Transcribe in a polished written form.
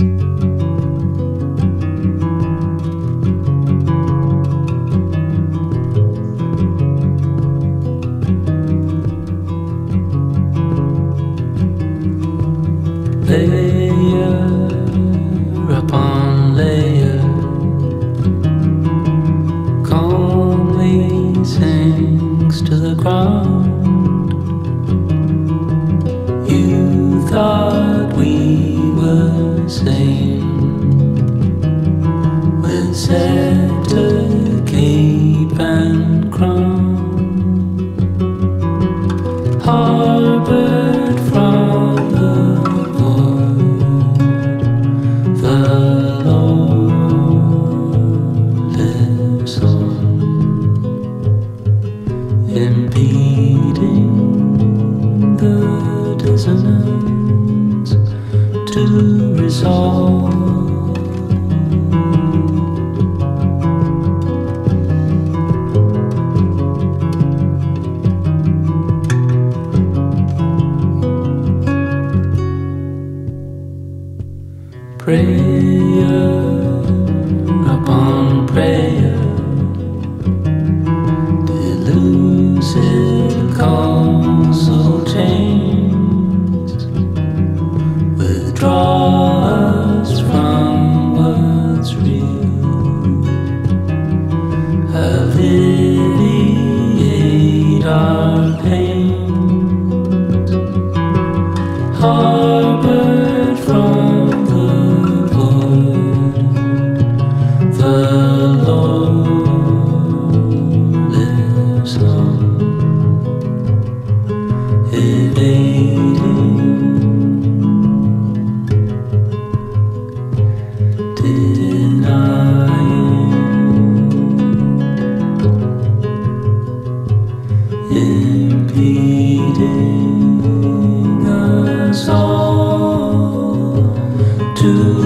Layer upon layer calmly sinks to the ground. You thought we were sane with scepter, cape and crown, harbored from the impeding the dissonance to resolve. Prayer upon prayer, delusive causal chains withdraw us from what's real, alleviate our pains, harbored from the void, the Lord lives on, evading, denying, impeding us all to